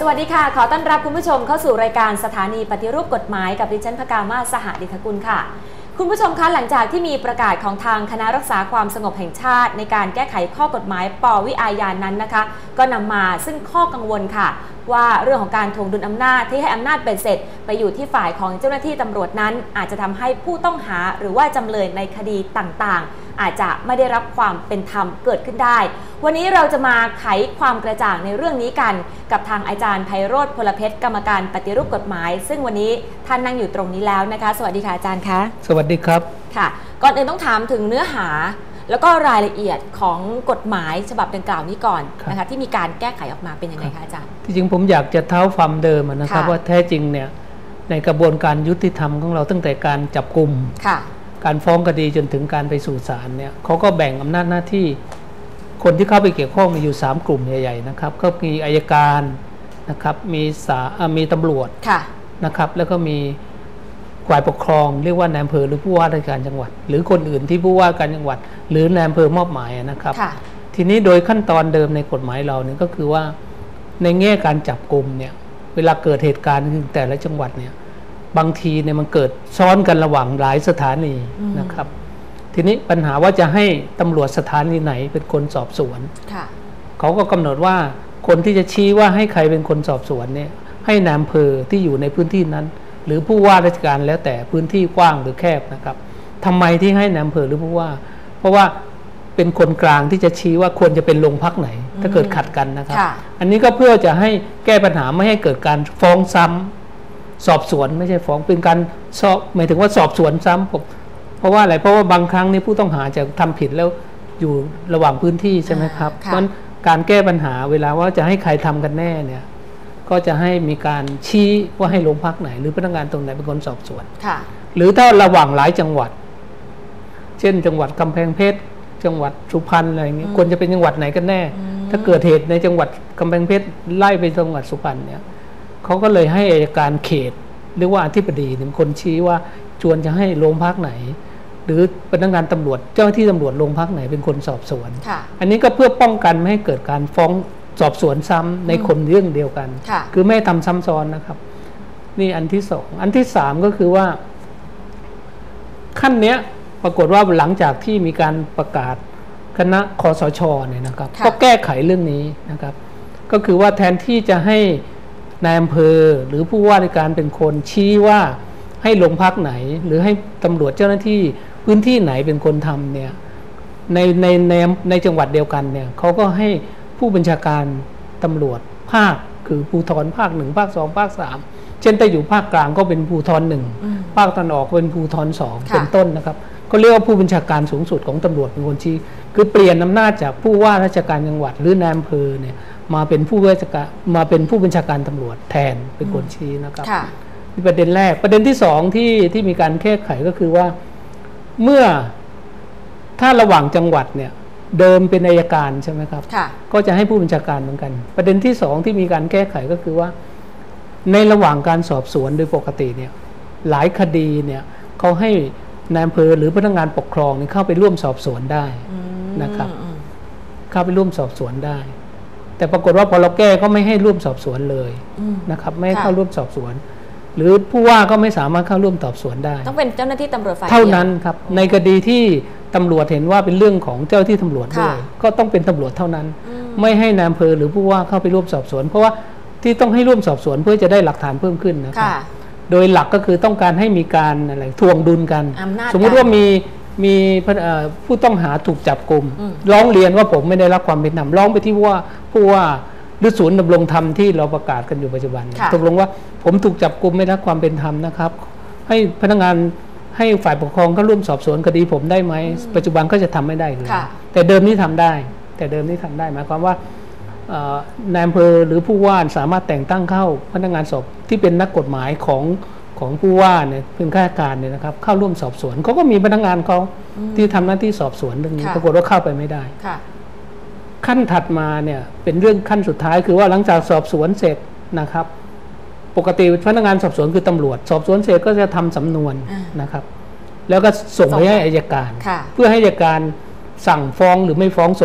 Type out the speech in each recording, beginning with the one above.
วัสดีค่ะขอต้อนรับคุณผู้ชมเข้าสู่รายการสถานีปฏิรูปกฎหมายกับดิฉันภกามาศ สหดิษฐกุลค่ะคุณผู้ชมคะหลังจากที่มีประกาศของทางคณะรักษาความสงบแห่งชาติในการแก้ไขข้อกฎหมายป.วิอาญานั้นนะคะก็นำมาซึ่งข้อกังวลค่ะว่าเรื่องของการถ่วงดุลอำนาจที่ให้อำนาจเป็นเสร็จไปอยู่ที่ฝ่ายของเจ้าหน้าที่ตำรวจนั้นอาจจะทำให้ผู้ต้องหาหรือว่าจำเลยในคดีต่างๆอาจจะไม่ได้รับความเป็นธรรมเกิดขึ้นได้วันนี้เราจะมาไขความกระจ่างในเรื่องนี้กันกับทางอาจารย์ไพโรจน์ พลเพชรกรรมการปฏิรูปกฎหมายซึ่งวันนี้ท่านนั่งอยู่ตรงนี้แล้วนะคะสวัสดีค่ะอาจารย์คะสวัสดีครับค่ะก่อนอื่นต้องถามถึงเนื้อหาแล้วก็รายละเอียดของกฎหมายฉบับดังกล่าวนี้ก่อนนะคะที่มีการแก้ไขออกมาเป็นยังไงคะอาจารย์ที่จริงผมอยากจะเท้าความเดิมนะครับว่าแท้จริงเนี่ยในกระบวนการยุติธรรมของเราตั้งแต่การจับกุมการฟ้องคดีจนถึงการไปสู่ศาลเนี่ยเขาก็แบ่งอำนาจหน้าที่คนที่เข้าไปเกี่ยวข้องมีอยู่3กลุ่มใหญ่ๆนะครับก็มีอัยการนะครับมีตำรวจนะครับแล้วก็มีฝ่ายปกครองเรียกว่านายอำเภอหรือผู้ว่าราชการจังหวัดหรือคนอื่นที่ผู้ว่าการจังหวัดหรือนายอำเภอมอบหมายนะครับทีนี้โดยขั้นตอนเดิมในกฎหมายเราเนี่ยก็คือว่าในแง่การจับกุมเนี่ยเวลาเกิดเหตุการณ์แต่ละจังหวัดเนี่ยบางทีเนี่ยมันเกิดซ้อนกันระหว่างหลายสถานีนะครับทีนี้ปัญหาว่าจะให้ตำรวจสถานีไหนเป็นคนสอบสวนเขาก็กำหนดว่าคนที่จะชี้ว่าให้ใครเป็นคนสอบสวนเนี่ยให้นายอำเภอที่อยู่ในพื้นที่นั้นหรือผู้ว่าราชการแล้วแต่พื้นที่กว้างหรือแคบนะครับทำไมที่ให้นายอำเภอหรือผู้ว่าเพราะว่าเป็นคนกลางที่จะชี้ว่าควรจะเป็นโรงพักไหนถ้าเกิดขัดกันนะครับอันนี้ก็เพื่อจะให้แก้ปัญหาไม่ให้เกิดการฟ้องซ้ำสอบสวนไม่ใช่ฟ้องเป็นการสอบหมายถึงว่าสอบสวนซ้ำเพราะว่าอะไรเพราะว่าบางครั้งนี้ผู้ต้องหาจะทำผิดแล้วอยู่ระหว่างพื้นที่ใช่ไหมครับเพราะการแก้ปัญหาเวลาว่าจะให้ใครทำกันแน่เนี่ยก็จะให้มีการชี้ว่าให้โรงพักไหนหรือพนักงานตรงไหนเป็นคนสอบสวนหรือถ้าระหว่างหลายจังหวัดเช่นจังหวัดกำแพงเพชรจังหวัดสุพรรณอะไรอย่างนี้ควรจะเป็นจังหวัดไหนกันแน่ถ้าเกิดเหตุในจังหวัดกำแพงเพชรไล่ไปจังหวัดสุพรรณเนี่ยเขาก็เลยให้อัยการเขตหรือว่าอธิบดีเป็นคนชี้ว่าชวนจะให้โรงพักไหนหรือพนักงานตำรวจเจ้าหน้าที่ตำรวจโรงพักไหนเป็นคนสอบสวนอันนี้ก็เพื่อป้องกันไม่ให้เกิดการฟ้องสอบสวนซ้ำในคนเรื่องเดียวกันคือไม่ทำซ้ำซ้อนนะครับนี่อันที่2อันที่3ก็คือว่าขั้นเนี้ยปรากฏว่าหลังจากที่มีการประกาศคณะคสช.เนี่ยนะครับก็แก้ไขเรื่องนี้นะครับก็คือว่าแทนที่จะให้นายอำเภอหรือผู้ว่าราชการเป็นคนชี้ว่าให้โรงพักไหนหรือให้ตำรวจเจ้าหน้าที่พื้นที่ไหนเป็นคนทำเนี่ยในจังหวัดเดียวกันเนี่ยเขาก็ให้ผู้บัญชาการตำรวจภาคคือภูธรภาค1ภาค2ภาค3เช่นถ้าอยู่ภาคกลางก็เป็นภูธร1ภาคตะวันออกเป็นภูธร2เป็นต้นนะครับก็เรียกว่าผู้บัญชาการสูงสุดของตำรวจเป็นคนชี้คือเปลี่ยนอำนาจจากผู้ว่าราชการจังหวัดหรือนายอำเภอเนี่ยมาเป็นผู้บัญชาการตำรวจแทนเป็นคนชี้นะครับนี่ประเด็นแรกประเด็นที่2ที่มีการแก้ไขก็คือว่าเมื่อถ้าระหว่างจังหวัดเนี่ยเดิมเป็นอัยการใช่ไหมครับก็จะให้ผู้บัญชาการเหมือนกันประเด็นที่2ที่มีการแก้ไขก็คือว่าในระหว่างการสอบสวนโดยปกติเนี่ยหลายคดีเนี่ยเขาให้นายอำเภอหรือพนักงานปกครองเข้าไปร่วมสอบสวนได้นะครับเข้าไปร่วมสอบสวนได้แต่ปรากฏว่าพอเราแก้ก็ไม่ให้ร่วมสอบสวนเลยนะครับไม่ให้เข้าร่วมสอบสวนหรือผู้ว่าก็ไม่สามารถเข้าร่วมสอบสวนได้ต้องเป็นเจ้าหน้าที่ตำรวจฝ่ายเดียวเท่านั้นครับในคดีที่ตำรวจเห็นว่าเป็นเรื่องของเจ้าที่ตำรวจด้วยก็ต้องเป็นตำรวจเท่านั้นไม่ให้นายอำเภอหรือผู้ว่าเข้าไปร่วมสอบสวนเพราะว่าที่ต้องให้ร่วมสอบสวนเพื่อจะได้หลักฐานเพิ่มขึ้นนะครับโดยหลักก็คือต้องการให้มีการอะไรทวงดุลกันสมมุติว่ามีผู้ต้องหาถูกจับกุมร้องเรียนว่าผมไม่ได้รับความเป็นธรรมร้องไปที่ว่าผู้ว่าหรือศูนย์ดำรงธรรมที่เราประกาศกันอยู่ปัจจุบันตกลงว่าผมถูกจับกุมไม่ได้รับความเป็นธรรมนะครับให้พนักงานให้ฝ่ายปกครองก็ร่วมสอบสวนคดีผมได้ไหมปัจจุบันก็จะทำไม่ได้เลยแต่เดิมนี้ทำได้หมายความว่านายอำเภอหรือผู้ว่าสามารถแต่งตั้งเข้าพนักงานสอบที่เป็นนักกฎหมายของผู้ว่าเนี่ยเป็นข้าราชการเนี่ยนะครับเข้าร่วมสอบสวนเขาก็มีพนักงานเขาที่ทำหน้าที่สอบสวนเรื่องนี้ปรากฏว่าเข้าไปไม่ได้ขั้นถัดมาเนี่ยเป็นเรื่องขั้นสุดท้ายคือว่าหลังจากสอบสวนเสร็จนะครับปกติพนักงานสอบสวนคือตำรวจสอบสวนเสร็จก็จะทำสำนวนนะครับแล้วก็ส่งไปให้อัยการเพื่อให้อัยการสั่งฟ้องหรือไม่ฟ้องส่ง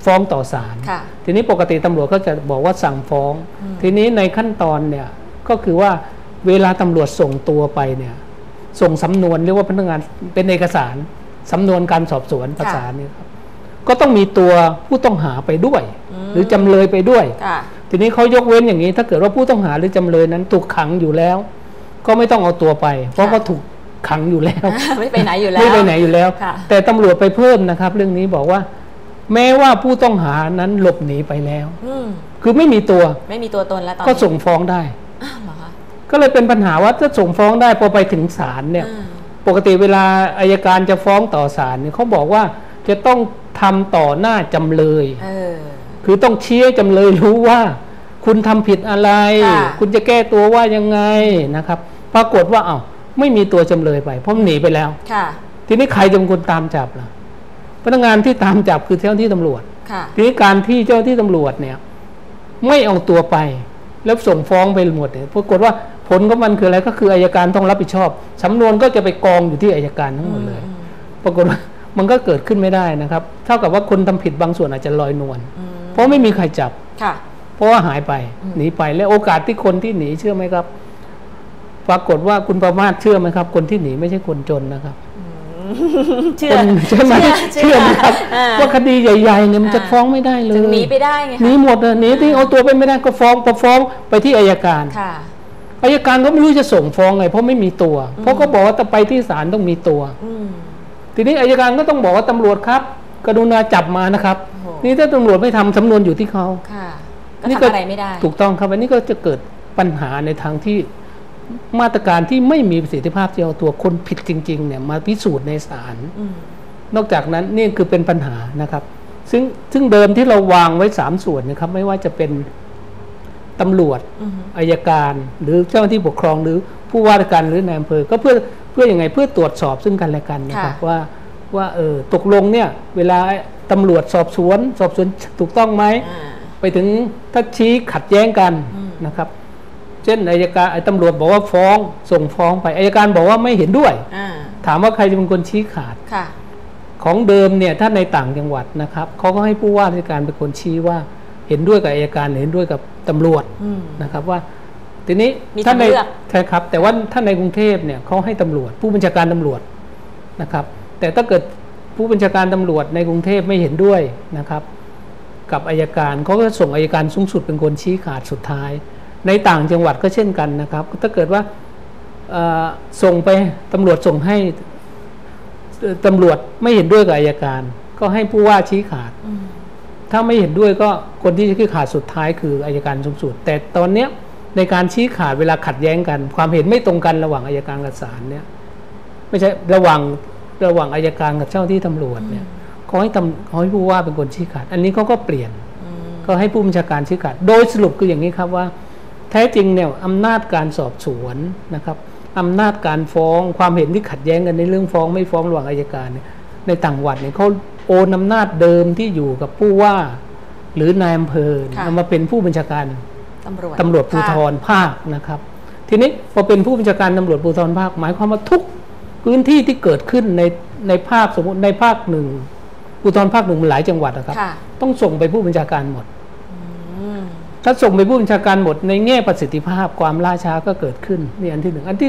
ฟ้องต่อศาลทีนี้ปกติตำรวจก็จะบอกว่าสั่งฟ้องทีนี้ในขั้นตอนเนี่ยก็คือว่าเวลาตำรวจส่งตัวไปเนี่ยส่งสำนวนเรียกว่าพนักงานเป็นเอกสารสำนวนการสอบสวนภาษาเนี่ยครับก็ต้องมีตัวผู้ต้องหาไปด้วยหรือจำเลยไปด้วยทีนี้เขายกเว้นอย่างนี้ถ้าเกิดว่าผู้ต้องหาหรือจำเลยนั้นถูกขังอยู่แล้วก็ไม่ต้องเอาตัวไปเพราะเขาถูกขังอยู่แล้วไม่ไปไหนอยู่แล้วไม่ไปไหนอยู่แล้วแต่ตำรวจไปเพิ่มนะครับเรื่องนี้บอกว่าแม้ว่าผู้ต้องหานั้นหลบหนีไปแล้วคือไม่มีตัวตนแล้วตอนก็ส่งฟ้องได้ก็เลยเป็นปัญหาว่าถ้าส่งฟ้องได้พอไปถึงศาลเนี่ยปกติเวลาอัยการจะฟ้องต่อศาลเนี่ยเขาบอกว่าจะต้องทำต่อหน้าจำเลยคือต้องชี้ให้จำเลยรู้ว่าคุณทำผิดอะไรคุณจะแก้ตัวว่ายังไงนะครับปรากฏว่าไม่มีตัวจำเลยไปเพราะหนีไปแล้วทีนี้ใครจะเป็นคนตามจับล่ะพนักงานที่ตามจับคือเจ้าหน้าที่ตำรวจทีนี้การที่เจ้าหน้าที่ตำรวจเนี่ยไม่เอาตัวไปแล้วส่งฟ้องไปหมดเนี่ยปรากฏว่าผลของมันคืออะไรก็คืออัยการต้องรับผิดชอบสำนวนก็จะไปกองอยู่ที่อัยการทั้งหมดเลยปรากฏว่ามันก็เกิดขึ้นไม่ได้นะครับเท่ากับว่าคนทำผิดบางส่วนอาจจะลอยนวลเพราะไม่มีใครจับเพราะว่าหายไปหนีไปและโอกาสที่คนที่หนีเชื่อไหมครับปรากฏว่าคุณประมาทเชื่อไหมครับคนที่หนีไม่ใช่คนจนนะครับเชื่อไหมเชื่อไหมครับว่าคดีใหญ่ๆเนี่ยมันจะฟ้องไม่ได้เลยหนีไปได้ไงหนีหมดหนีที่เอาตัวไปไม่ได้ก็ฟ้องพอฟ้องไปที่อัยการอัยการก็ไม่รู้จะส่งฟ้องไงเพราะไม่มีตัวเพราะก็บอกว่าจะไปที่ศาลต้องมีตัวทีนี้อัยการก็ต้องบอกว่าตำรวจครับกรุณาจับมานะครับนี่ถ้าตำรวจไม่ทำสำนวนอยู่ที่เขานี่ก็ทำอะไรไม่ได้ถูกต้องครับอันนี้ก็จะเกิดปัญหาในทางที่มาตรการที่ไม่มีประสิทธิภาพที่เอาตัวคนผิดจริงๆเนี่ยมาพิสูจน์ในศาลนอกจากนั้นนี่คือเป็นปัญหานะครับซึ่งเดิมที่เราวางไว้3ส่วนนะครับไม่ว่าจะเป็นตำรวจอัยการหรือเจ้าหน้าที่ปกครองหรือผู้ว่าราชการหรือนายอำเภอก็เพื่อยังไงเพื่อตรวจสอบซึ่งกันและกันนะครับว่าตกลงเนี่ยเวลาตำรวจสอบสวนถูกต้องไหมไปถึงถ้าชี้ขัดแย้งกันนะครับเช่นอัยการตำรวจบอกว่าฟ้องส่งฟ้องไปอัยการบอกว่าไม่เห็นด้วยถามว่าใครจะเป็นคนชี้ขาดของเดิมเนี่ยถ้าในต่างจังหวัดนะครับเขาก็ให้ผู้ว่าราชการเป็นคนชี้ว่าเห็นด้วยกับอัยการเห็นด้วยกับตำรวจนะครับว่าทีนี้ถ้าในใช่ครับแต่ว่าถ้าในกรุงเทพเนี่ยเขาให้ตำรวจผู้บัญชาการตำรวจนะครับแต่ถ้าเกิดผู้บัญชาการตำรวจในกรุงเทพไม่เห็นด้วยนะครับกับอัยการเขาก็ส่งอัยการสูงสุดเป็นคนชี้ขาดสุดท้ายในต่างจังหวัดก็เช่นกันนะครับถ้าเกิดว่าส่งไปตำรวจส่งให้ตำรวจไม่เห็นด้วยกับอัยการก็ให้ผู้ว่าชี้ขาดถ้าไม่เห็นด้วยก็คนที่ชี้ขาดสุดท้ายคืออัยการสูงสุดแต่ตอนนี้ในการชี้ขาดเวลาขัดแย้งกันความเห็นไม่ตรงกันระหว่างอัยการกับศาลเนี่ยไม่ใช่ระหว่างอัยการกับเจ้าที่ตำรวจเนี่ยเขาให้ผู้ว่าเป็นคนชี้ขาดอันนี้เขาก็เปลี่ยนก็ให้ผู้บัญชาการชี้ขาดโดยสรุปคืออย่างนี้ครับว่าแท้จริงเนี่ยอำนาจการสอบสวนนะครับอำนาจการฟ้องความเห็นที่ขัดแย้งกันในเรื่องฟ้องไม่ฟ้องระหว่างอัยการเนี่ยในต่างจังหวัดเนี่ยเขาโอนอำนาจเดิมที่อยู่กับผู้ว่าหรือนายอำเภอเอามาเป็นผู้บัญชาการตำรวจภูธรภาคนะครับทีนี้พอเป็นผู้บัญชาการตำรวจภูธรภาคหมายความว่าทุกพื้นที่ที่เกิดขึ้นในภาคสมมติในภาคหนึ่งภูธรภาคหนึ่งมันหลายจังหวัดนะครับต้องส่งไปผู้บัญชาการหมดถ้าส่งไปผู้บัญชาการหมดในแง่ประสิทธิภาพความล่าช้าก็เกิดขึ้นนี่อันที่1อันที่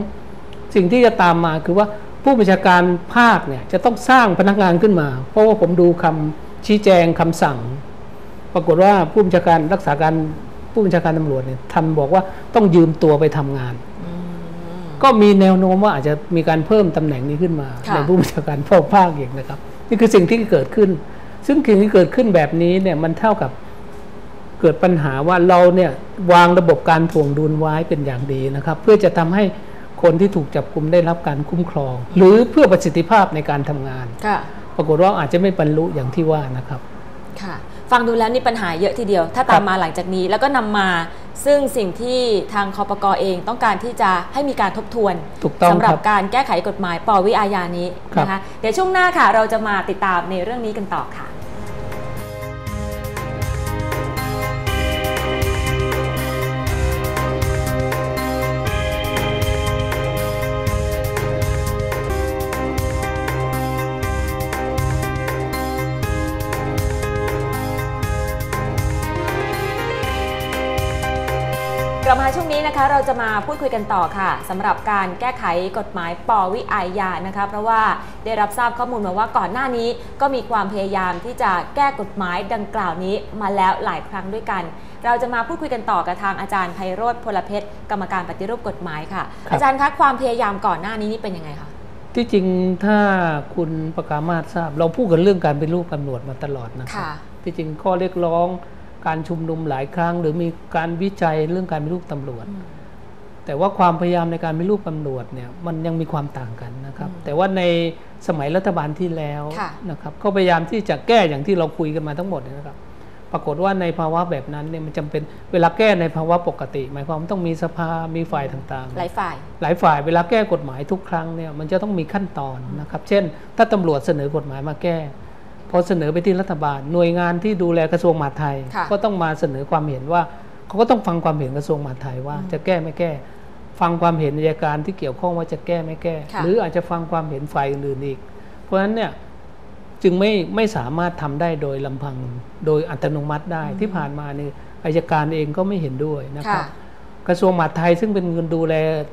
2สิ่งที่จะตามมาคือว่าผู้บัญชาการภาคเนี่ยจะต้องสร้างพนักงานขึ้นมาเพราะว่าผมดูคำชี้แจงคำสั่งปรากฏว่าผู้บัญชาการรักษาการผู้บัญชาการตำรวจเนี่ยท่านบอกว่าต้องยืมตัวไปทำงานก็มีแนวโน้มว่าอาจจะมีการเพิ่มตำแหน่งนี้ขึ้นมาในผู้บัญชาการภาคอีกนะครับนี่คือสิ่งที่เกิดขึ้นซึ่งสิ่งที่เกิดขึ้นแบบนี้เนี่ยมันเท่ากับเกิดปัญหาว่าเราเนี่ยวางระบบการถ่วงดุลไว้เป็นอย่างดีนะครับเพื่อจะทำให้คนที่ถูกจับกุมได้รับการคุ้มครองหรือเพื่อประสิทธิภาพในการทำงานปรากฏว่าอาจจะไม่บรรลุอย่างที่ว่านะครับค่ะฟังดูแล้วนี่ปัญหาเยอะทีเดียวถ้าตามมาหลังจากนี้แล้วก็นำมาซึ่งสิ่งที่ทางคปก.เองต้องการที่จะให้มีการทบทวนสำหรับการแก้ไขกฎหมายป.วิอาญานี้นะคะเดี๋ยวช่วงหน้าค่ะเราจะมาติดตามในเรื่องนี้กันต่อค่ะกลับมาช่วงนี้นะคะเราจะมาพูดคุยกันต่อค่ะสำหรับการแก้ไขกฎหมายปวิอาญานะคะเพราะว่าได้รับทราบข้อมูลมาว่าก่อนหน้านี้ก็มีความพยายามที่จะแก้กฎหมายดังกล่าวนี้มาแล้วหลายครั้งด้วยกันเราจะมาพูดคุยกันต่อกับทางอาจารย์ไพโรจน์ พลเพชรกรรมการปฏิรูปกฎหมายค่ะอาจารย์คะความพยายามก่อนหน้านี้นี่เป็นยังไงคะที่จริงถ้าคุณประกามาศทราบเราพูดกันเรื่องการเป็นรูปตำรวจมาตลอดนะครับที่จริงข้อเรียกร้องการชุมนุมหลายครั้งหรือมีการวิจัยเรื่องการเป็นรูปตำรวจแต่ว่าความพยายามในการเป็นรูปตำรวจเนี่ยมันยังมีความต่างกันนะครับแต่ว่าในสมัยรัฐบาลที่แล้วนะครับก็พยายามที่จะแก้อย่างที่เราคุยกันมาทั้งหมดนะครับปรากฏว่าในภาวะแบบนั้นเนี่ยมันจำเป็นเวลาแก้ในภาวะปกติหมายความว่าต้องมีสภามีฝ่ายต่างๆหลายฝ่ายเวลาแก้กฎหมายทุกครั้งเนี่ยมันจะต้องมีขั้นตอนนะครับเช่นถ้าตำรวจเสนอกฎหมายมาแก้พอเสนอไปที่รัฐบาลหน่วยงานที่ดูแลกระทรวงมหาดไทยก็ต้องมาเสนอความเห็นว่าเขาก็ต้องฟังความเห็นกระทรวงมหาดไทยว่าจะแก้ไม่แก้ฟังความเห็นอัยการที่เกี่ยวข้องว่าจะแก้ไม่แก้หรืออาจจะฟังความเห็นฝ่ายอื่นๆอีกเพราะฉะนั้นเนี่ยจึงไม่สามารถทำได้โดยลำพังโดยอัตโนมัติได้ที่ผ่านมาเนี่ยอัยการเองก็ไม่เห็นด้วยนะครับกระทรวงมหาดไทยซึ่งเป็นเงินดู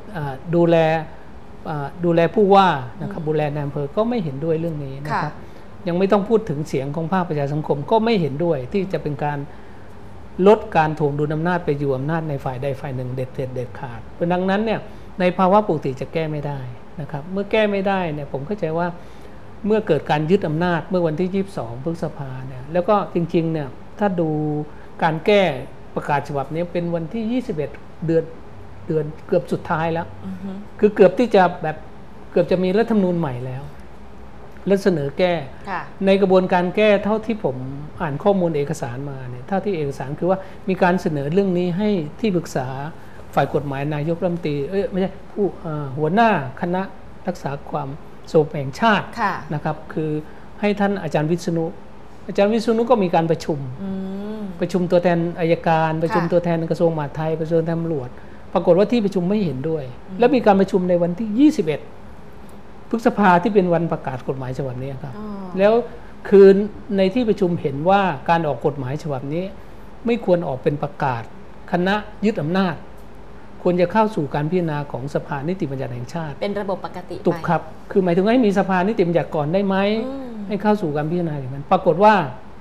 แลผู้ว่านะครับดูแลนายอำเภอก็ไม่เห็นด้วยเรื่องนี้นะครับยังไม่ต้องพูดถึงเสียงของภาคประชาสังคมก็ไม่เห็นด้วยที่จะเป็นการลดการถ่วงดุลอำนาจไปอยู่อำนาจในฝ่ายใดฝ่ายหนึ่งเด็ดขาดเพราะดังนั้นเนี่ยในภาวะปกติจะแก้ไม่ได้นะครับเมื่อแก้ไม่ได้เนี่ยผมเข้าใจว่าเมื่อเกิดการยึดอำนาจเมื่อวันที่22พฤษภาเนี่ยแล้วก็จริงๆเนี่ยถ้าดูการแก้ประกาศฉบับนี้เป็นวันที่21เดือนเกือบสุดท้ายแล้วคือเกือบที่จะแบบเกือบจะมีรัฐธรรมนูญใหม่แล้วและเสนอแก้ในกระบวนการแก้เท่าที่ผมอ่านข้อมูลเอกสารมาเนี่ยเท่าที่เอกสารคือว่ามีการเสนอเรื่องนี้ให้ที่ปรึกษาฝ่ายกฎหมายนายกรัฐมนตรีไม่ใช่ผู้หัวหน้าคณะรักษาความสงบแห่งชาตินะครับคือให้ท่านอาจารย์วิษณุก็มีการประชุมตัวแทนอัยการประชุมตัวแทนกระทรวงมหาดไทยประชุมตำรวจปรากฏว่าที่ประชุมไม่เห็นด้วยและมีการประชุมในวันที่21พฤษภาที่เป็นวันประกาศกฎหมายฉบับนี้ครับแล้วคือในที่ประชุมเห็นว่าการออกกฎหมายฉบับนี้ไม่ควรออกเป็นประกาศคณะยึดอำนาจควรจะเข้าสู่การพิจารณาของสภานิติบัญญัติแห่งชาติเป็นระบบปกติถูกครับคือหมายถึงให้มีสภานิติบัญญัติก่อนได้ไหมให้เข้าสู่การพิจารณาอย่างนั้นปรากฏว่า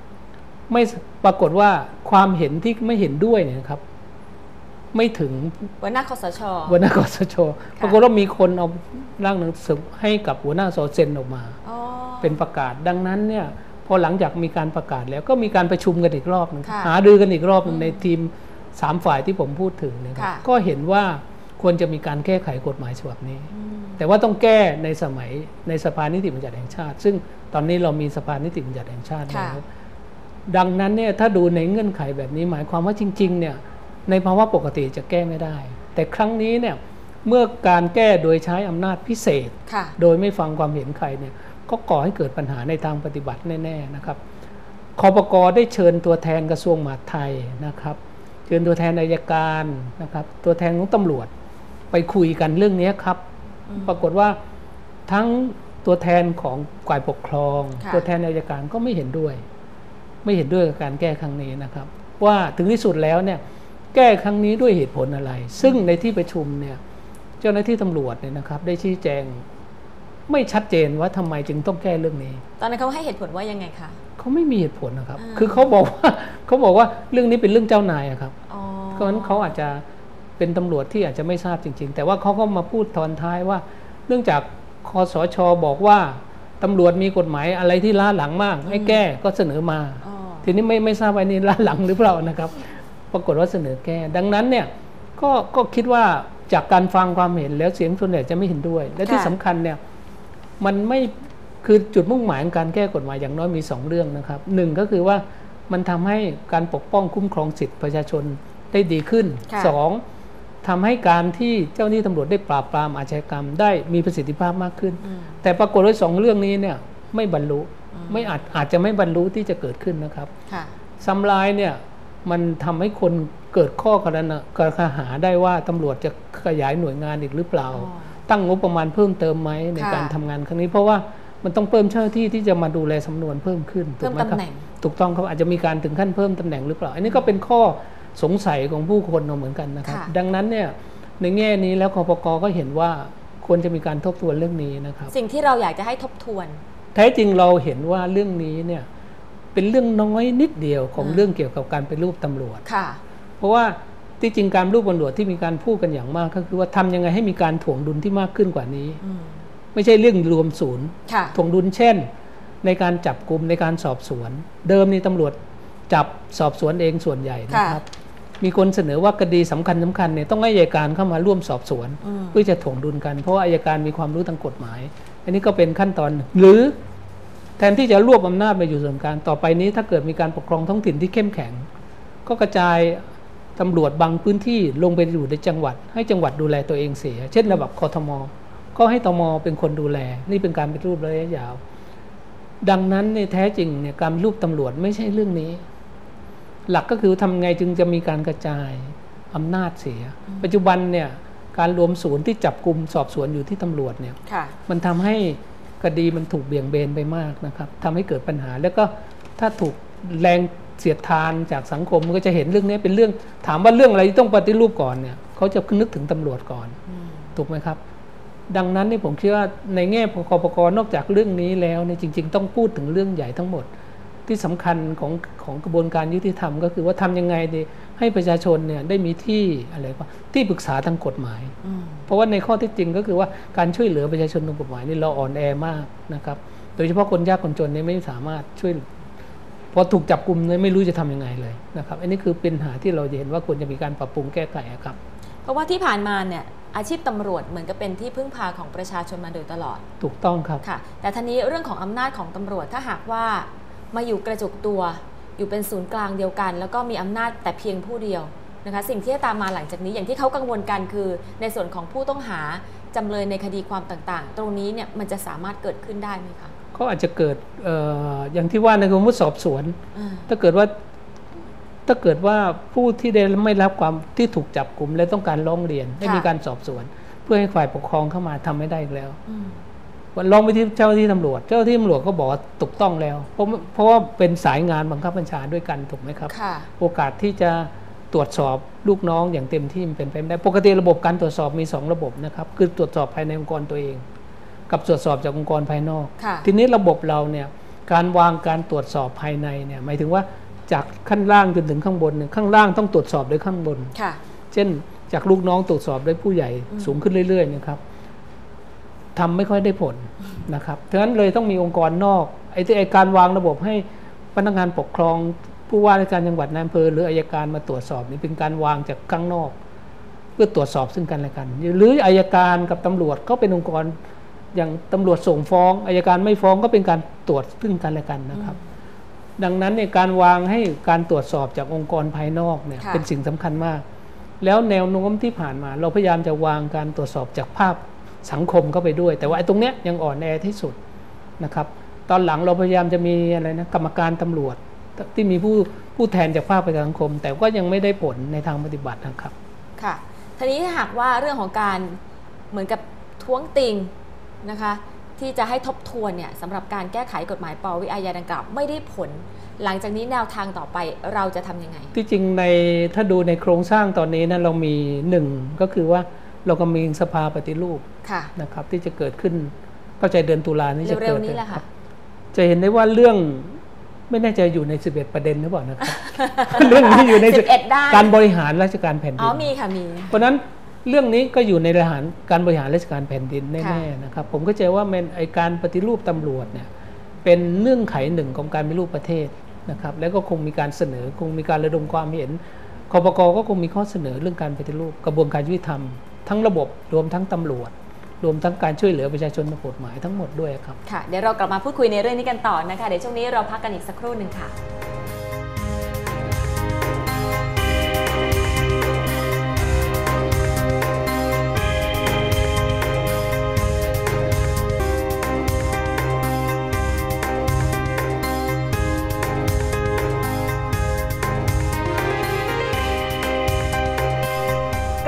ความเห็นที่ไม่เห็นด้วยเนี่ยครับไม่ถึงหัวหน้าคสช. ปรากฏว่ามีคนเอาร่างหนังสือให้กับหัวหน้าสเซ็นออกมาเป็นประกาศดังนั้นเนี่ยพอหลังจากมีการประกาศแล้วก็มีการประชุมกันอีกรอบนึงหารือกันอีกรอบนึงในทีม3ฝ่ายที่ผมพูดถึงเนี่ยก็เห็นว่าควรจะมีการแก้ไขกฎหมายฉบับนี้แต่ว่าต้องแก้ในสภานิติบัญญัติแห่งชาติซึ่งตอนนี้เรามีสภานิติบัญญัติแห่งชาติแล้วดังนั้นเนี่ยถ้าดูในเงื่อนไขแบบนี้หมายความว่าจริงๆเนี่ยในภาวะปกติจะแก้ไม่ได้แต่ครั้งนี้เนี่ยเมื่อการแก้โดยใช้อำนาจพิเศษโดยไม่ฟังความเห็นใครเนี่ยก็ก่อให้เกิดปัญหาในทางปฏิบัติแน่ๆนะครับคปก.ได้เชิญตัวแทนกระทรวงมหาดไทยนะครับเชิญตัวแทนอัยการนะครับตัวแทนของตำรวจไปคุยกันเรื่องนี้ครับปรากฏว่าทั้งตัวแทนของฝ่ายปกครองตัวแทนอัยการก็ไม่เห็นด้วยกับการแก้ครั้งนี้นะครับว่าถึงที่สุดแล้วเนี่ยแก้ครั้งนี้ด้วยเหตุผลอะไรซึ่งในที่ประชุมเนี่ยเจ้าหน้าที่ตำรวจเนี่ยนะครับได้ชี้แจงไม่ชัดเจนว่าทำไมจึงต้องแก้เรื่องนี้ตอนนั้นเขาให้เหตุผลว่ายังไงคะเขาไม่มีเหตุผลนะครับคือเขาบอกว่าเรื่องนี้เป็นเรื่องเจ้านายครับเพราะฉะนั้นเขาอาจจะเป็นตำรวจที่อาจจะไม่ทราบจริงๆแต่ว่าเขาก็มาพูดตอนท้ายว่าเนื่องจากคสช.บอกว่าตำรวจมีกฎหมายอะไรที่ล้าหลังมากให้แก้ก็เสนอมาทีนี้ไม่ทราบว่านี่ล้าหลังหรือเปล่านะครับปรากฏว่าเสนอแก้ดังนั้นเนี่ยก็คิดว่าจากการฟังความเห็นแล้วเสียงส่วนใหญ่จะไม่เห็นด้วยและที่สำคัญเนี่ยมันไม่คือจุดมุ่งหมายของการแก้กฎหมายอย่างน้อยมี2เรื่องนะครับ1ก็คือว่ามันทำให้การปกป้องคุ้มครองสิทธิประชาชนได้ดีขึ้น2ทำให้การที่เจ้าหน้าที่ตำรวจได้ปราบปรามอาชญากรรมได้มีประสิทธิภาพมากขึ้นแต่ปรากฏว่า2เรื่องนี้เนี่ยไม่บรรลุไม่อาจจะไม่บรรลุที่จะเกิดขึ้นนะครับซ้ำร้ายเนี่ยมันทำให้คนเกิดข้อกระหาได้ว่าตำรวจจะขยายหน่วยงานอีกหรือเปล่าตั้งงบประมาณเพิ่มเติมไหมในการทำงานครั้งนี้เพราะว่ามันต้องเพิ่มเจ้าหน้าที่ที่จะมาดูแลสำนวนเพิ่มขึ้นถูกไหมครับถูกต้องครับอาจจะมีการถึงขั้นเพิ่มตำแหน่งหรือเปล่าอันนี้ก็เป็นข้อสงสัยของผู้คนเหมือนกันนะครับดังนั้นเนี่ยในแง่นี้แล้วคปก.ก็เห็นว่าควรจะมีการทบทวนเรื่องนี้นะครับสิ่งที่เราอยากจะให้ทบทวนแท้จริงเราเห็นว่าเรื่องนี้เนี่ยเป็นเรื่องน้อยนิดเดียวของเรื่องเกี่ยวกับการปฏิรูปตำรวจเพราะว่าที่จริงการปฏิรูปตำรวจที่มีการพูดกันอย่างมากก็คือว่าทำยังไงให้มีการถ่วงดุลที่มากขึ้นกว่านี้ไม่ใช่เรื่องรวมศูนย์ถ่วงดุลเช่นในการจับกุมในการสอบสวนเดิมนี่ตำรวจจับสอบสวนเองส่วนใหญ่นะครับมีคนเสนอว่าคดีสำคัญเนี่ยต้องให้อัยการเข้ามาร่วมสอบสวนเพื่อจะถ่วงดุลกันเพราะว่าอัยการมีความรู้ทางกฎหมายอันนี้ก็เป็นขั้นตอนหรือแทนที่จะรวบอำนาจมาอยู่ส่วนกลางต่อไปนี้ถ้าเกิดมีการปกครองท้องถิ่นที่เข้มแข็งก็กระจายตำรวจบางพื้นที่ลงไปอยู่ในจังหวัดให้จังหวัดดูแลตัวเองเสียเช่นระดับกทมก็ให้ตมเป็นคนดูแลนี่เป็นการปฏิรูประยะยาวดังนั้นในแท้จริงเนี่ยการปฏิรูปตำรวจไม่ใช่เรื่องนี้หลักก็คือทำไงจึงจะมีการกระจายอำนาจเสียปัจจุบันเนี่ยการรวมศูนย์ที่จับกุมสอบสวนอยู่ที่ตำรวจเนี่ยมันทำให้คดีมันถูกเบี่ยงเบนไปมากนะครับทำให้เกิดปัญหาแล้วก็ถ้าถูกแรงเสียดทานจากสังคมก็จะเห็นเรื่องนี้เป็นเรื่องถามว่าเรื่องอะไรที่ต้องปฏิรูปก่อนเนี่ยเขาจะนึกถึงตำรวจก่อนถูกไหมครับดังนั้นนี่ผมคิดว่าในแง่คปก.นอกจากเรื่องนี้แล้วเนี่ยจริงๆต้องพูดถึงเรื่องใหญ่ทั้งหมดที่สำคัญของกระบวนการยุติธรรมก็คือว่าทำยังไงดีให้ประชาชนเนี่ยได้มีที่อะไรก็ที่ปรึกษาทางกฎหมายเพราะว่าในข้อที่จริงก็คือว่าการช่วยเหลือประชาชนทางกฎหมายนี่เราอ่อนแอมากนะครับโดยเฉพาะคนยากคนจนนี่ไม่สามารถช่วยพอถูกจับกุมเนี่ยไม่รู้จะทำยังไงเลยนะครับอันนี้คือเป็นปัญหาที่เราจะเห็นว่าควรจะมีการปรับปรุงแก้ไขครับเพราะว่าที่ผ่านมาเนี่ยอาชีพตำรวจเหมือนกับเป็นที่พึ่งพาของประชาชนมาโดยตลอดถูกต้องครับค่ะแต่ทีนี้เรื่องของอำนาจของตำรวจถ้าหากว่ามาอยู่กระจุกตัวอยู่เป็นศูนย์กลางเดียวกันแล้วก็มีอำนาจแต่เพียงผู้เดียวนะคะสิ่งที่จะตามมาหลังจากนี้อย่างที่เขากังวลกันคือในส่วนของผู้ต้องหาจำเลยในคดีความต่างๆตรงนี้เนี่ยมันจะสามารถเกิดขึ้นได้ไหมคะก็อาจจะเกิดอย่างที่ว่าในกรมสอบสวนถ้าเกิดว่าผู้ที่ได้ไม่รับความที่ถูกจับกุมและต้องการร้องเรียนให้มีการสอบสวนเพื่อให้ฝ่ายปกครองเข้ามาทำไม่ได้อีกแล้ววันลองไปที่เจ้าหน้าที่ตำรวจก็บอกว่าถูกต้องแล้วเพราะว่าเป็นสายงานบังคับบัญชาด้วยกันถูกไหมครับโอกาสที่จะตรวจสอบลูกน้องอย่างเต็มที่มันเป็นไปไม่ได้ปกติระบบการตรวจสอบมี2ระบบนะครับคือตรวจสอบภายในองค์กรตัวเองกับตรวจสอบจากองค์กรภายนอกทีนี้ระบบเราเนี่ยการวางการตรวจสอบภายในเนี่ยหมายถึงว่าจากขั้นล่างจนถึงข้างบนข้างล่างต้องตรวจสอบโดยข้างบนเช่นจากลูกน้องตรวจสอบโดยผู้ใหญ่สูงขึ้นเรื่อยๆนะครับทำไม่ค่อยได้ผลนะครับฉะนั้นเลยต้องมีองค์กรนอกไอ้การวางระบบให้พนักงานปกครองผู้ว่าราชการจังหวัดนายอำเภอหรืออัยการมาตรวจสอบนี่เป็นการวางจากข้างนอกเพื่อตรวจสอบซึ่งกันและกันหรืออัยการกับตำรวจก็เป็นองค์กรอย่างตำรวจส่งฟ้องอัยการไม่ฟ้องก็เป็นการตรวจซึ่งกันและกันนะครับดังนั้นในการวางให้การตรวจสอบจากองค์กรภายนอกเนี่ยเป็นสิ่งสำคัญมากแล้วแนวโน้มที่ผ่านมาเราพยายามจะวางการตรวจสอบจากภาพสังคมเข้าไปด้วยแต่ว่าไอ้ตรงเนี้ยยังอ่อนแอที่สุดนะครับตอนหลังเราพยายามจะมีอะไรนะกรรมการตำรวจที่มีผู้แทนจากภาคประชาสังคมแต่ก็ยังไม่ได้ผลในทางปฏิบัตินะครับค่ะทีนี้ถ้าหากว่าเรื่องของการเหมือนกับท้วงติงนะคะที่จะให้ทบทวนเนี่ยสำหรับการแก้ไขกฎหมายปวิอาญาดังกล่าวไม่ได้ผลหลังจากนี้แนวทางต่อไปเราจะทำยังไงที่จริงถ้าดูในโครงสร้างตอนนี้นะเรามีก็คือว่าเราก็มีสภาปฏิรูปนะครับที่จะเกิดขึ้นเข้าใจเดือนตุลานี้จะเกิดนี้แหละค่ะจะเห็นได้ว่าเรื่องไม่แน่ใจอยู่ใน11ประเด็นหรือเปล่านะครับ เรื่องนี้อยู่ในการบริหารราชการแผ่นดินมีค่ะมีเพราะนั้นเรื่องนี้ก็อยู่ในการบริหารราชการแผ่นดินแน่ๆนะครับผมก็เจอว่าการปฏิรูปตำรวจเนี่ยเป็นเงื่อนไขหนึ่งของการปฏิรูปประเทศนะครับแล้วก็คงมีการเสนอคงมีการระดมความเห็นคปก.ก็คงมีข้อเสนอเรื่องการปฏิรูปกระบวนการยุติธรรมทั้งระบบรวมทั้งตำรวจรวมทั้งการช่วยเหลือประชาชนทางกฎหมายทั้งหมดด้วยครับค่ะเดี๋ยวเรากลับมาพูดคุยในเรื่องนี้กันต่อนะคะเดี๋ยวช่วงนี้เราพักกันอีกสักครู่หนึ่งค่ะกลับเข้าสู่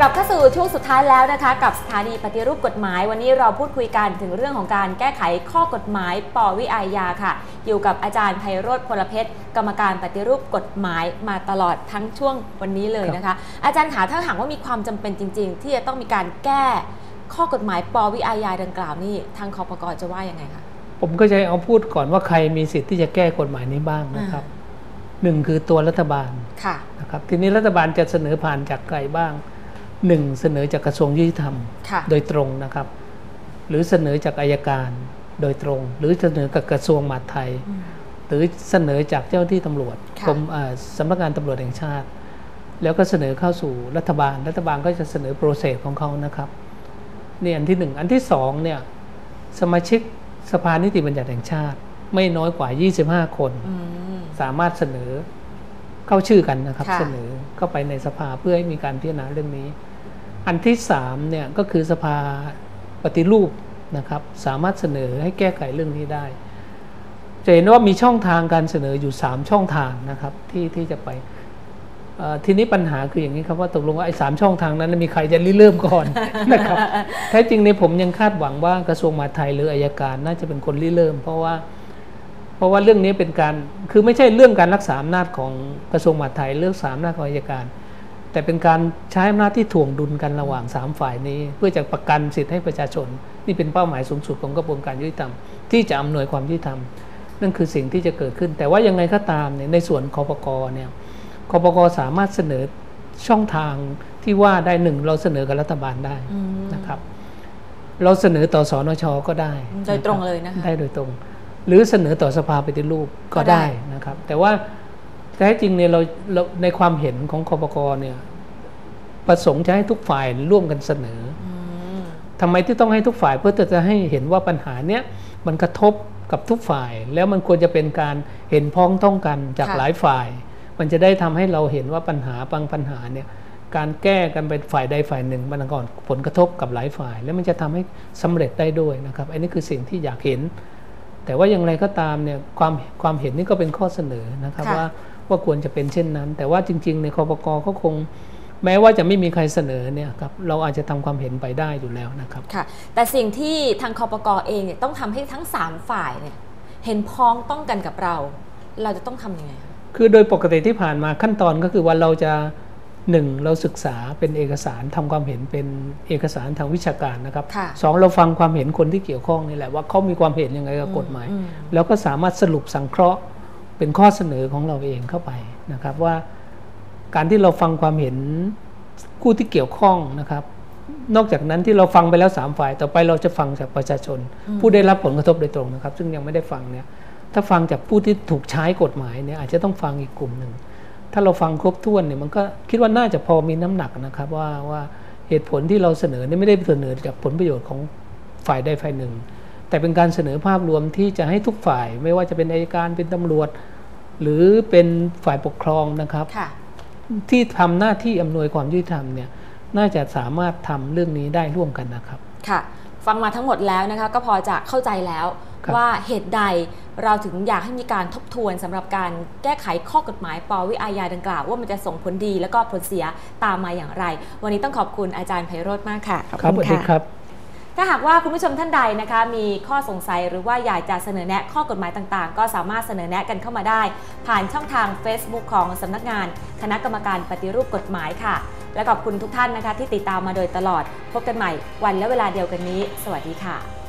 สู่ช่วงสุดท้ายแล้วนะคะกับสถานีปฏิรูปกฎหมายวันนี้เราพูดคุยกันถึงเรื่องของการแก้ไขข้อกฎหมายปวิอาญาค่ะอยู่กับอาจารย์ไพโรจน์พลเพชรกรรมการปฏิรูปกฎหมายมาตลอดทั้งช่วงวันนี้เลยนะคะอาจารย์ขาถ้าหากว่ามีความจำเป็นจริงๆที่จะต้องมีการแก้ข้อกฎหมายปวิอาญาดังกล่าวนี่ทางคปก.จะว่ายังไงคะผมก็จะเอาพูดก่อนว่าใครมีสิทธิ์ที่จะแก้กฎหมายนี้บ้างนะครับหนึ่งคือตัวรัฐบาลนะครับทีนี้รัฐบาลจะเสนอผ่านจากใครบ้างหนึ่งเสนอจากกระทรวงยุติธรรมโดยตรงนะครับหรือเสนอจากอัยการโดยตรงหรือเสนอกับกระทรวงมหาดไทยหรือเสนอจากเจ้าที่ตำรวจกรมสำนักงานตำรวจแห่งชาติแล้วก็เสนอเข้าสู่รัฐบาลก็จะเสนอโปรเซสของเขานะครับนี่อันที่หนึ่งอันที่สองเนี่ยสมาชิกสภานิติบัญญัติแห่งชาติไม่น้อยกว่า25คนสามารถเสนอเข้าชื่อกันนะครับเสนอเข้าไปในสภาเพื่อให้มีการพิจารณาเรื่องนี้อันที่3เนี่ยก็คือสภาปฏิรูปนะครับสามารถเสนอให้แก้ไขเรื่องนี้ได้จะเห็นว่ามีช่องทางการเสนออยู่3ช่องทางนะครับที่จะไปทีนี้ปัญหาคืออย่างนี้ครับว่าตกลงว่าไอ้3ช่องทางนั้นมีใครจะริเริ่มก่อนนะครับแท้จริงในผมยังคาดหวังว่ากระทรวงมหาดไทยหรืออัยการน่าจะเป็นคนริเริ่มเพราะว่าเรื่องนี้เป็นการคือไม่ใช่เรื่องการรักษาอำนาจของกระทรวงมหาดไทยเรื่องอำนาจของอัยการแต่เป็นการใช้อำนาจที่ถ่วงดุลกันระหว่าง3ฝ่ายนี้เพื่อจะประกันสิทธิให้ประชาชนนี่เป็นเป้าหมายสูงสุดของกระบวนการยุติธรรมที่จะอำนวยความยุติธรรมนั่นคือสิ่งที่จะเกิดขึ้นแต่ว่ายังไงก็ตามเนี่ยในส่วนคปก.เนี่ยคปก.สามารถเสนอช่องทางที่ว่าได้หนึ่งเราเสนอกับรัฐบาลได้นะครับเราเสนอต่อสนช.ก็ได้โดยตรงเลยนะคะได้โดยตรงหรือเสนอต่อสภาปฏิรูปก็ได้นะครับแต่ว่าแท้จริงเนี่ยเราในความเห็นของคปก.เนี่ยประสงค์จะให้ทุกฝ่ายร่วมกันเสนอทำไมที่ต้องให้ทุกฝ่ายเพื่อจะให้เห็นว่าปัญหาเนี้ยมันกระทบกับทุกฝ่ายแล้วมันควรจะเป็นการเห็นพ้องต้องกันจากหลายฝ่ายมันจะได้ทำให้เราเห็นว่าปัญหาบางปัญหาเนี่ยการแก้กันเป็นฝ่ายใดฝ่ายหนึ่งมันก่อนผลกระทบกับหลายฝ่ายแล้วมันจะทำให้สำเร็จได้ด้วยนะครับอันนี้คือสิ่งที่อยากเห็นแต่ว่าอย่างไรก็ตามเนี่ยความเห็นนี่ก็เป็นข้อเสนอนะครับว่าควรจะเป็นเช่นนั้นแต่ว่าจริงๆในคปก.ก็คงแม้ว่าจะไม่มีใครเสนอเนี่ยครับเราอาจจะทำความเห็นไปได้อยู่แล้วนะครับค่ะแต่สิ่งที่ทางคปก.เองเนี่ยต้องทำให้ทั้ง3ฝ่ายเนี่ยเห็นพ้องต้องกันกับเราจะต้องทำยังไงคะคือโดยปกติที่ผ่านมาขั้นตอนก็คือว่าเราจะ1เราศึกษาเป็นเอกสารทำความเห็นเป็นเอกสารทางวิชาการนะครับ2เราฟังความเห็นคนที่เกี่ยวข้องนี่แหละว่าเขามีความเห็นยังไงกับกฎหมายแล้วก็สามารถสรุปสังเคราะห์เป็นข้อเสนอของเราเองเข้าไปนะครับว่าการที่เราฟังความเห็นผู้ที่เกี่ยวข้องนะครับนอกจากนั้นที่เราฟังไปแล้ว3ฝ่ายต่อไปเราจะฟังจากประชาชนผู้ได้รับผลกระทบโดยตรงนะครับซึ่งยังไม่ได้ฟังเนี่ยถ้าฟังจากผู้ที่ถูกใช้กฎหมายเนี่ยอาจจะต้องฟังอีกกลุ่มหนึ่งถ้าเราฟังครบถ้วนเนี่ยมันก็คิดว่าน่าจะพอมีน้ำหนักนะครับว่าเหตุผลที่เราเสนอเนี่ยไม่ได้เสนอจากผลประโยชน์ของฝ่ายใดฝ่ายหนึ่งแต่เป็นการเสนอภาพรวมที่จะให้ทุกฝ่ายไม่ว่าจะเป็นอัยการเป็นตำรวจหรือเป็นฝ่ายปกครองนะครับที่ทำหน้าที่อำนวยความยุติธรรมเนี่ยน่าจะสามารถทำเรื่องนี้ได้ร่วมกันนะครับค่ะฟังมาทั้งหมดแล้วนะคะก็พอจะเข้าใจแล้วว่าเหตุใดเราถึงอยากให้มีการทบทวนสำหรับการแก้ไขข้อกฎหมายปวิอาญาดังกล่าวว่ามันจะส่งผลดีและก็ผลเสียตามมาอย่างไรวันนี้ต้องขอบคุณอาจารย์ไพโรจน์มากค่ะขอบคุณค่ะถ้าหากว่าคุณผู้ชมท่านใดนะคะมีข้อสงสัยหรือว่าอยากจะเสนอแนะข้อกฎหมายต่างๆก็สามารถเสนอแนะกันเข้ามาได้ผ่านช่องทาง Facebook ของสำนักงานคณะกรรมการปฏิรูปกฎหมายค่ะและขอบคุณทุกท่านนะคะที่ติดตามมาโดยตลอดพบกันใหม่วันและเวลาเดียวกันนี้สวัสดีค่ะ